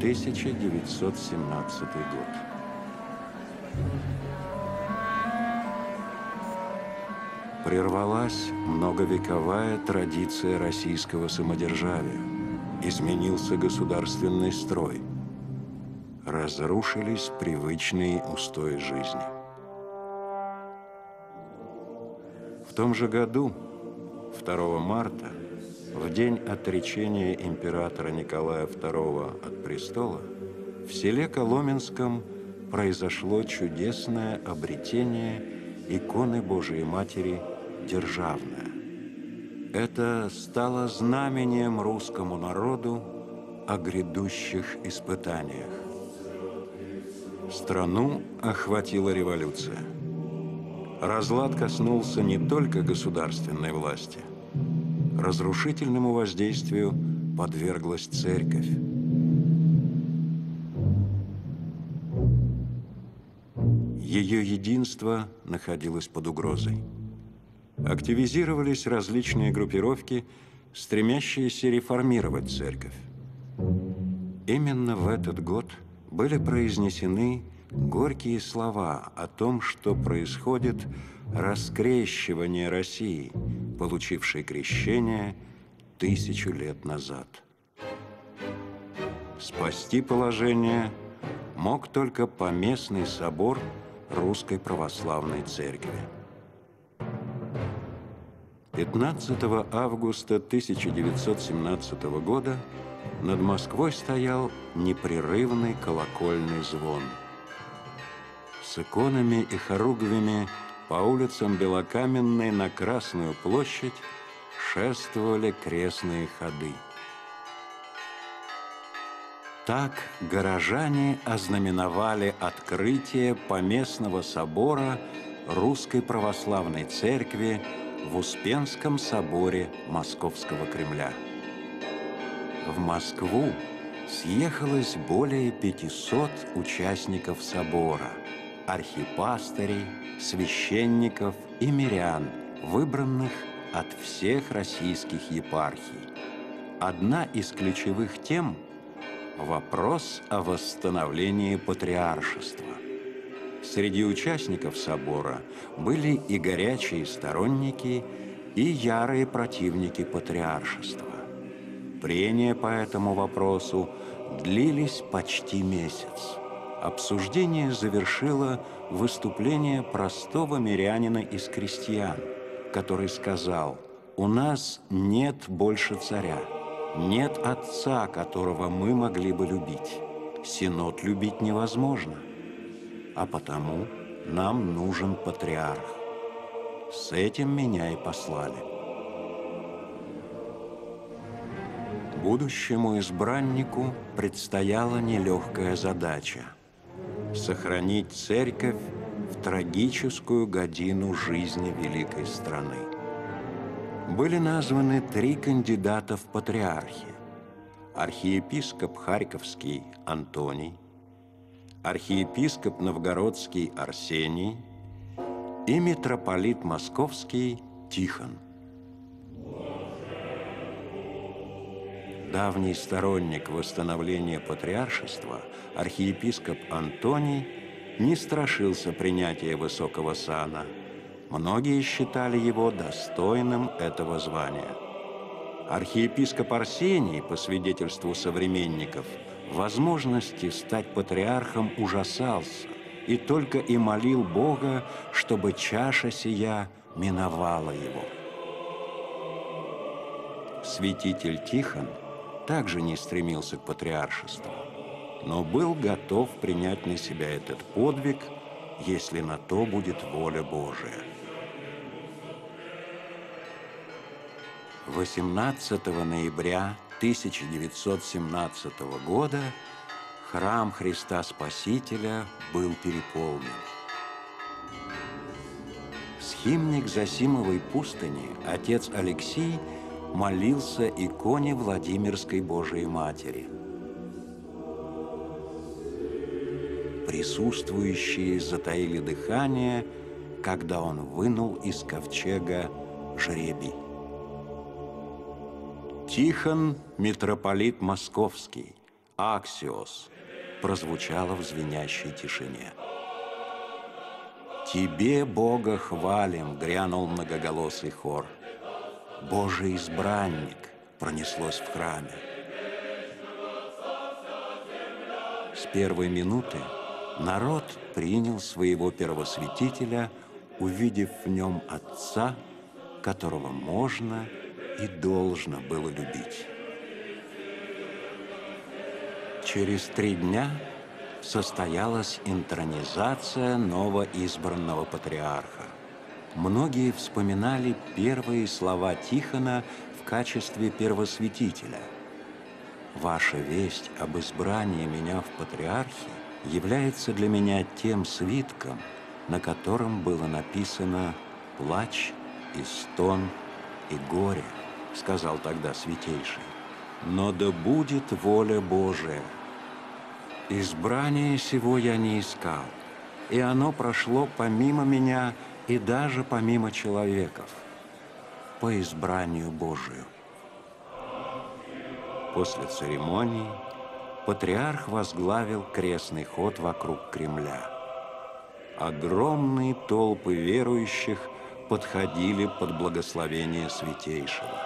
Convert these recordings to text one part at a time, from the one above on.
1917 год. Прервалась многовековая традиция российского самодержавия. Изменился государственный строй. Разрушились привычные устои жизни. В том же году, 2 марта, в день отречения императора Николая II от престола, в селе Коломенском произошло чудесное обретение иконы Божией Матери Державная. Это стало знамением русскому народу о грядущих испытаниях. Страну охватила революция. Разлад коснулся не только государственной власти. Разрушительному воздействию подверглась церковь. Ее единство находилось под угрозой. Активизировались различные группировки, стремящиеся реформировать церковь. Именно в этот год были произнесены горькие слова о том, что происходит раскрещивание России, получившей крещение 1000 лет назад. Спасти положение мог только поместный собор Русской Православной Церкви. 15 августа 1917 года над Москвой стоял непрерывный колокольный звон. С иконами и хоругвями по улицам Белокаменной на Красную площадь шествовали крестные ходы. Так горожане ознаменовали открытие поместного собора Русской Православной Церкви в Успенском соборе Московского Кремля. В Москву съехалось более 500 участников собора, архипастырей, священников и мирян, выбранных от всех российских епархий. Одна из ключевых тем – вопрос о восстановлении патриаршества. Среди участников собора были и горячие сторонники, и ярые противники патриаршества. Прения по этому вопросу длились почти месяц. Обсуждение завершило выступление простого мирянина из крестьян, который сказал: «У нас нет больше царя, нет отца, которого мы могли бы любить. Синод любить невозможно, а потому нам нужен патриарх. С этим меня и послали». Будущему избраннику предстояла нелегкая задача – сохранить церковь в трагическую годину жизни великой страны. Были названы 3 кандидата в патриархи: архиепископ Харьковский Антоний, архиепископ Новгородский Арсений и митрополит Московский Тихон. Давний сторонник восстановления патриаршества, архиепископ Антоний не страшился принятия высокого сана. Многие считали его достойным этого звания. Архиепископ Арсений, по свидетельству современников, возможности стать патриархом ужасался и только и молил Бога, чтобы чаша сия миновала его. Святитель Тихон также не стремился к патриаршеству, но был готов принять на себя этот подвиг, если на то будет воля Божия. 18 ноября 1917 года храм Христа Спасителя был переполнен. Схимник Зосимовой пустыни, отец Алексий, молился иконе Владимирской Божией Матери. Присутствующие затаили дыхание, когда он вынул из ковчега жребий. Тихон, митрополит Московский, «Аксиос» прозвучало в звенящей тишине. «Тебе, Бога, хвалим!» — грянул многоголосый хор. «Божий избранник!» — пронеслось в храме. С первой минуты народ принял своего первосвятителя, увидев в нем Отца, которого можно и должно было любить. Через 3 дня состоялась интронизация новоизбранного патриарха. Многие вспоминали первые слова Тихона в качестве первосвятителя. «Ваша весть об избрании меня в патриархе является для меня тем свитком, на котором было написано «плач и стон и горе», — сказал тогда Святейший. «Но да будет воля Божия. Избрание сего я не искал, и оно прошло помимо меня и даже помимо человеков, по избранию Божию». После церемонии патриарх возглавил крестный ход вокруг Кремля. Огромные толпы верующих подходили под благословение Святейшего.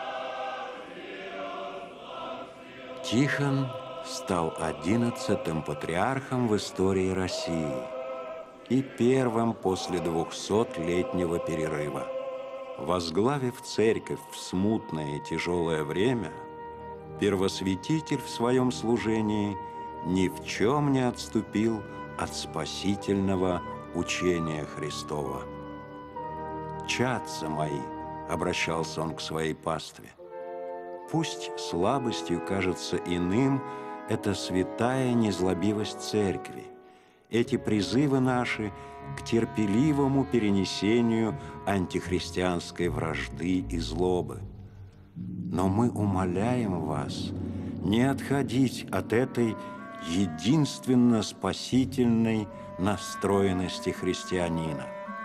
Тихон стал 11-м патриархом в истории России и первым после 200-летнего перерыва. Возглавив церковь в смутное и тяжелое время, первосвятитель в своем служении ни в чем не отступил от спасительного учения Христова. «Чадцы мои», — обращался он к своей пастве, «пусть слабостью кажется иным эта святая незлобивость церкви, эти призывы наши к терпеливому перенесению антихристианской вражды и злобы. Но мы умоляем вас не отходить от этой единственно спасительной настроенности христианина».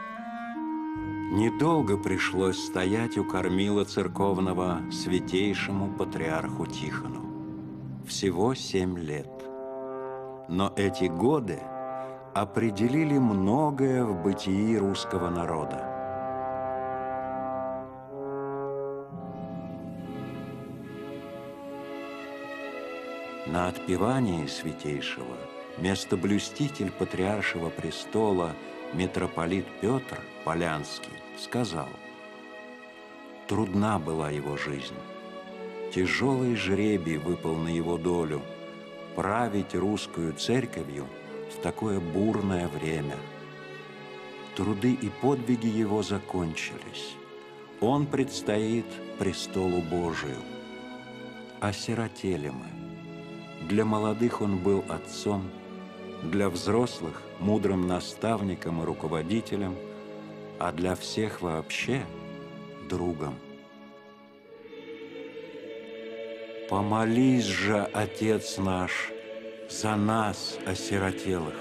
Недолго пришлось стоять у кормила церковного святейшему патриарху Тихону. Всего 7 лет. Но эти годы определили многое в бытии русского народа. На отпевании святейшего местоблюститель патриаршего престола митрополит Петр Полянский сказал: «Трудна была его жизнь, тяжелый жребий выпал на его долю править русскую церковью в такое бурное время. Труды и подвиги его закончились. Он предстоит престолу Божию. Осиротели мы. Для молодых он был отцом, для взрослых – мудрым наставником и руководителем, а для всех вообще – другом. Помолись же, Отец наш, за нас, осиротелых».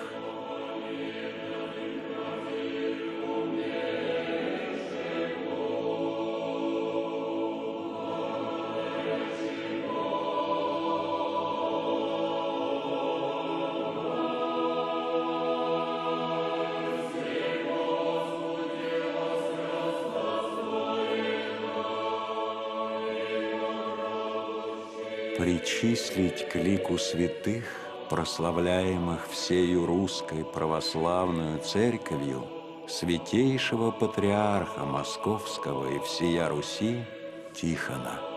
Причислить к лику святых, прославляемых всею русской православную церковью, святейшего патриарха Московского и всея Руси Тихона.